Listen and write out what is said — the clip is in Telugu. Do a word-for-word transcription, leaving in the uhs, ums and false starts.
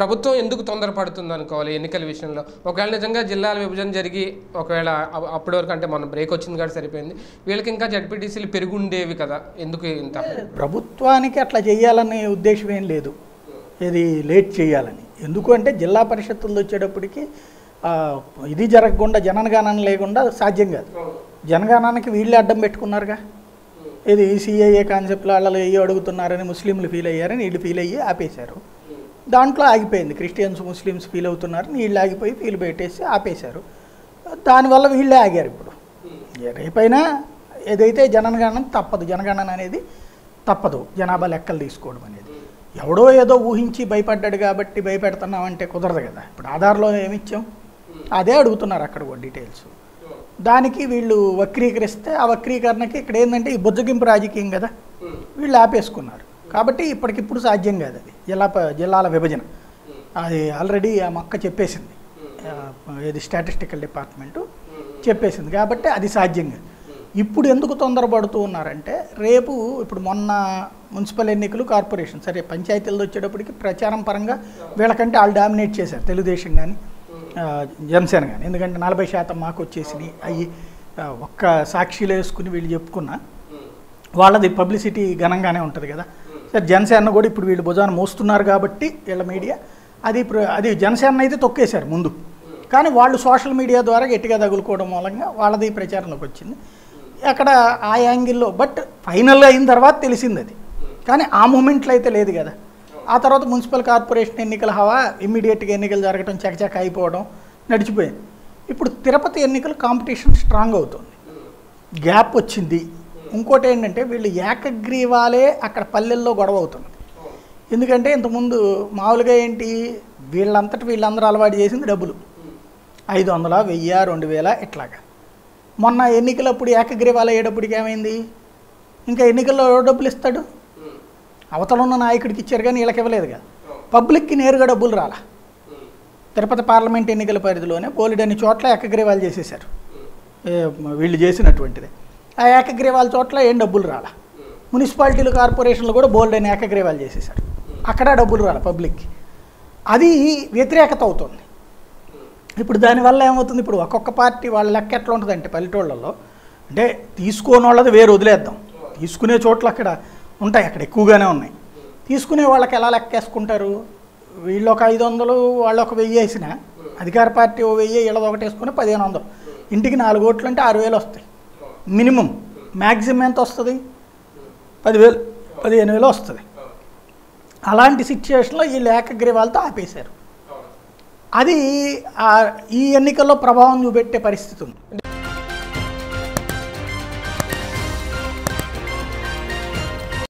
ప్రభుత్వం ఎందుకు తొందరపడుతుంది అనుకోవాలి ఎన్నికల విషయంలో? ఒకవేళ నిజంగా జిల్లాల విభజన జరిగి ఒకవేళ అప్పటి వరకు అంటే మనం బ్రేక్ వచ్చింది కాబట్టి సరిపోయింది, వీళ్ళకి ఇంకా జడ్పీటీసీలు పెరుగుండేవి కదా, ఎందుకు ఇంత? ప్రభుత్వానికి అట్లా చేయాలనే ఉద్దేశం ఏం లేదు, ఇది లేట్ చేయాలని. ఎందుకు అంటే జిల్లా పరిషత్తులు వచ్చేటప్పటికి ఇది జరగకుండా జనగణన లేకుండా సాధ్యం కాదు. జనగణనకి వీళ్ళే అడ్డం పెట్టుకున్నారుగా, ఇది సిఐఏ కాన్సెప్ట్లో వాళ్ళు ఏ అడుగుతున్నారని ముస్లింలు ఫీల్ అయ్యారని వీళ్ళు ఫీల్ అయ్యి ఆపేశారు. దాంట్లో ఆగిపోయింది. క్రిస్టియన్స్ ముస్లిమ్స్ ఫీల్ అవుతున్నారని వీళ్ళు ఆగిపోయి ఫీల్ పెట్టేసి ఆపేశారు. దానివల్ల వీళ్ళే ఆగారు. ఇప్పుడు రేపైనా ఏదైతే జనగణన తప్పదు, జనగణన అనేది తప్పదు, జనాభా లెక్కలు తీసుకోవడం అనేది. ఎవడో ఏదో ఊహించి భయపడ్డాడు కాబట్టి భయపెడుతున్నామంటే కుదరదు కదా. ఇప్పుడు ఆధార్లో ఏమిచ్చాం అదే అడుగుతున్నారు అక్కడ కూడా డీటెయిల్స్. దానికి వీళ్ళు వక్రీకరిస్తే ఆ వక్రీకరణకి ఇక్కడ ఏంటంటే ఈ బుజ్జగింపు రాజకీయం కదా, వీళ్ళు ఆపేసుకున్నారు. కాబట్టి ఇప్పటికిప్పుడు సాధ్యం కాదు అది జిల్లా జిల్లాల విభజన. అది ఆల్రెడీ ఆ మొక్క చెప్పేసింది, ఇది స్టాటిస్టికల్ డిపార్ట్మెంటు చెప్పేసింది. కాబట్టి అది సాధ్యం కాదు. ఇప్పుడు ఎందుకు తొందరపడుతూ ఉన్నారంటే రేపు ఇప్పుడు మొన్న మున్సిపల్ ఎన్నికలు, కార్పొరేషన్, సరే పంచాయతీలు వచ్చేటప్పటికి ప్రచారం పరంగా వీళ్ళకంటే వాళ్ళు డామినేట్ చేశారు, తెలుగుదేశం కానీ జనసేన కానీ. ఎందుకంటే నలభై శాతం మాకు వచ్చేసినాయి అవి ఒక్క సాక్షిలో వేసుకుని వీళ్ళు చెప్పుకున్నా వాళ్ళది పబ్లిసిటీ ఘనంగానే ఉంటుంది కదా. సరే జనసేన కూడా ఇప్పుడు వీళ్ళు భుజాన్ని మోస్తున్నారు కాబట్టి వీళ్ళ మీడియా అది అది జనసేన అయితే తొక్కేశారు ముందు, కానీ వాళ్ళు సోషల్ మీడియా ద్వారా గట్టిగా తగులుకోవడం మూలంగా వాళ్ళది ప్రచారంలోకి వచ్చింది. అక్కడ ఆ యాంగిల్లో బట్ ఫైనల్ అయిన తర్వాత తెలిసింది అది, కానీ ఆ మూమెంట్లో అయితే లేదు కదా. ఆ తర్వాత మున్సిపల్ కార్పొరేషన్ ఎన్నికల హవా ఇమ్మీడియట్గా ఎన్నికలు జరగడం, చకచక అయిపోవడం నడిచిపోయింది. ఇప్పుడు తిరుపతి ఎన్నికలు కాంపిటీషన్ స్ట్రాంగ్ అవుతుంది, గ్యాప్ వచ్చింది. ఇంకోటి ఏంటంటే వీళ్ళు ఏకగ్రీవాలే అక్కడ పల్లెల్లో గొడవ అవుతుంది. ఎందుకంటే ఇంతకుముందు మామూలుగా ఏంటి వీళ్ళంతటి వీళ్ళందరూ అలవాటు చేసింది డబ్బులు, ఐదు వందల వెయ్యి రెండు వేల ఇట్లాగా. మొన్న ఎన్నికలప్పుడు ఏకగ్రీవాలు అయ్యేటప్పటికి ఏమైంది, ఇంకా ఎన్నికల్లో డబ్బులు ఇస్తాడు, అవతల ఉన్న నాయకుడికి ఇచ్చారు కానీ వీళ్ళకి ఇవ్వలేదు కదా. పబ్లిక్కి నేరుగా డబ్బులు రాలా. తిరుపతి పార్లమెంట్ ఎన్నికల పరిధిలోనే బోలెడన్ని చోట్ల ఏకగ్రీవాలు చేసేసారు వీళ్ళు చేసినటువంటిది. ఆ ఏకగ్రీవాల చోట్ల ఏం డబ్బులు రాలా. మున్సిపాలిటీలు, కార్పొరేషన్లు కూడా బోలెడన్ని ఏకగ్రీవాలు చేసేసారు, అక్కడ డబ్బులు రాలా పబ్లిక్కి. అది వ్యతిరేకత అవుతుంది. ఇప్పుడు దానివల్ల ఏమవుతుంది, ఇప్పుడు ఒక్కొక్క పార్టీ వాళ్ళ లెక్క ఎట్లా ఉంటుందంటే పల్లెటూళ్ళల్లో అంటే తీసుకోని వాళ్ళది వేరు వదిలేద్దాం, తీసుకునే చోట్ల అక్కడ ఉంటాయి, అక్కడ ఎక్కువగానే ఉన్నాయి. తీసుకునే వాళ్ళకి ఎలా లెక్కేసుకుంటారు, వీళ్ళు ఒక ఐదు వందలు వాళ్ళు ఒక వెయ్యి వేసిన అధికార పార్టీ ఓ వెయ్యి వీళ్ళది ఒకటి వేసుకుని పదిహేను వందలు, ఇంటికి నాలుగు ఓట్లు అంటే ఆరు వేలు వస్తాయి మినిమం. మ్యాక్సిమం ఎంత వస్తుంది, పదివేలు పదిహేను వేలు వస్తుంది. అలాంటి సిచ్యువేషన్లో వీళ్ళు ఏకగ్రీవాలతో ఆపేశారు. అది ఈ ఎన్నికల్లో ప్రభావం చూపెట్టే పరిస్థితి ఉంది.